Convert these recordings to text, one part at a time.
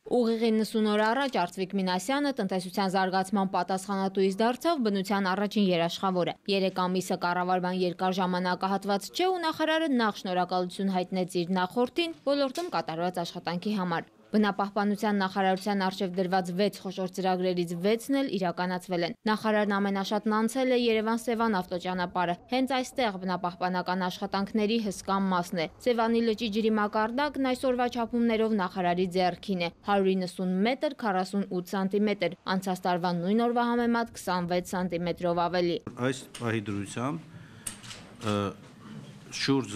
Ուղիղ 90 օր առաջ Արծվիկ Մինասյանը տնտեսության զարգացման պատասխանատուից դարձավ բնության առաջին երաշխավորը։ 3 ամիսը կառավարման երկար ժամանակահատված չէ ու նախարարը նախ շնորհակալություն հայտնեց իր նախորդին ոլորտում կատարված աշխատանքի համար։ Բնապահպանության նախարարության առջև դրված 6 խոշոր ծրագրերից 6-ն էլ իրականացվել են։ Նախարարն ամենաշատն անցել է Երևան-Սևան ավտոճանապարհը։ Հենց այստեղ բնապահպանական աշխատանքների հսկան մասն է։ Սևանի լճի ջրի մակարդակն այսօրվա չափումներով նախարարի ձեռքին է՝ 190 մետր 48 սանտիմետր, անցած տարվա նույն օրվա համեմատ 26 սանտիմետրով ավելի։ Այս պահի դրությամբ շուրջ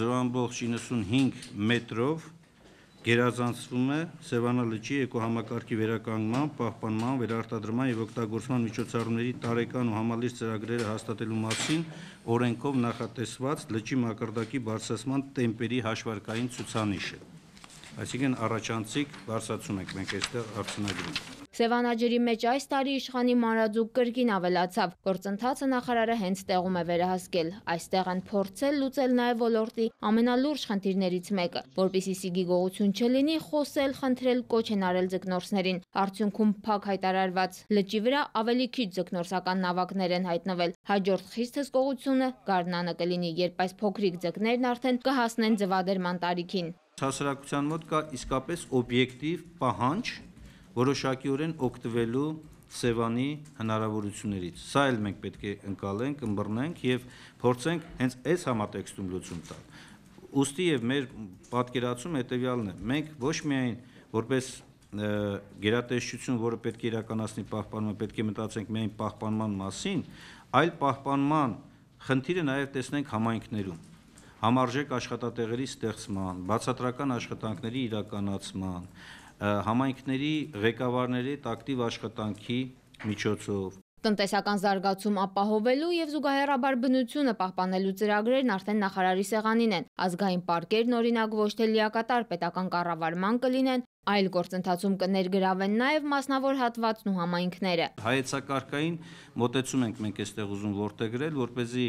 0.95 մետրով գերազանցվում է Սևանա լճի էկոհամակարգի վերականգնման, պահպանման, վերարտադրման եւ օգտագործման միջոցառումների տարեկան ու համալիր ծրագրերը հաստատելու մասին օրենքով նախատեսված լճի մակարդակի բարձրացման տեմպերի հաշվարկային ցուցանիշը։ Այսինքն առաջանցիկ բարձրացում ենք մենք այստեղ արձանագրում։ Սևանաջրի մեջ այս տարի իշխանի մանրաձուկ կրկին ավելացավ։ Գործընթացը նախարարը հենց տեղում է վերահասկել։ Այստեղ են փորձել լուծել նաև ոլորտի ամենալուրջ խնդիրներից մեկը, որպեսզի սիգի գողություն չլինի, խոսել, խնդրել, կոչ են արել ձկնորսներին։ Արդյունքում փակ հայտարարված լճի վրա ավելի քիչ ձկնորսական նավակներ են հայտնվել։ Հաջորդ խիստ հսկողությունը գարնանը կլինի, երբ այս փոքրիկ ձկներն արդեն կհասնեն ձվադրման տարիքին։ Հասարակության մոտ կա իսկապես օբյեկտիվ պահանջ որոշակիորեն օգտվելու Սևանի հնարավորություններից։ Սա էլ մենք պետք է ընկալենք, ըմբռնենք եւ փորձենք հենց այս համատեքստում լուծում տալ։ Ուստի եւ մեր պատկերացումը հետեւյալն է. մենք ոչ միայն որպես գերատեսչություն, որը պետք է իրականացնի պահպանումը, պետք է մտածենք միայն պահպանման մասին, այլ պահպանման խնդիրը նաեւ տեսնենք համայնքներում։ Համարժեք աշխատատեղերի ստեղծման, բացատրական աշխատանքների իրականացման, համայնքների ղեկավարների ակտիվ աշխատանքի միջոցով։ Տնտեսական զարգացում ապահովելու եւ զուգահեռաբար բնությունը պահպանելու ծրագրերն արդեն նախարարի սեղանին են։ Ազգային պարկերն օրինակ ոչ թե լիակատար պետական կառավարման կլինեն, այլ գործընթացում կներգրավեն նաեւ մասնավոր հատվածն ու համայնքները։ Հայեցակարգային մոտեցում ենք մենք այստեղ ուզում որդեգրել, որպեսզի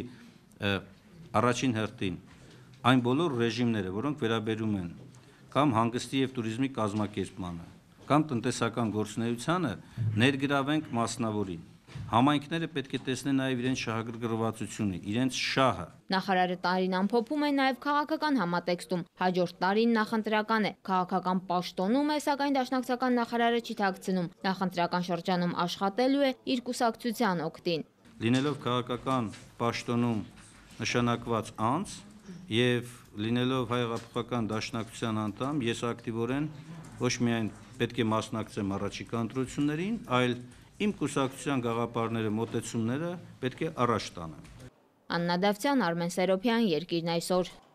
առաջին հերթին այն բոլոր ռեժիմները, որոնք վերաբերում են կամ հանգստի եւ туриզմի կազմակերպմանը, կամ տնտեսական գործունեությանը, ներգրավենք մասնավորին։ Համայնքները պետք է տեսնեն նաեւ իրենց շահագրգռվածությունը, իրենց շահը։ Նախարարը տարին ամփոփում է նաեւ քաղաքական համատեքստում։ Հաջորդ տարին նախընտրական է։ Քաղաքական պաշտոնում է, սակայն դաշնակցական նախարարը չի թաքցնում։ Նախընտրական շրջանում աշխատելու է իր կուսակցության օգտին։ Լինելով քաղաքական պաշտոնում նշանակված անձ եւ լինելով հայ-հեղափոխական դաշնակցության անդամ, ես ակտիվորեն ոչ միայն պետք է մասնակցեմ առաջիկա ընտրություններին, այլ իմ կուսակցության գաղափարները, մոտեցումները պետք է առաջ տանեմ։ Աննա Դավթյան, Արմեն Սերոբյան, Երկիրն այսօր։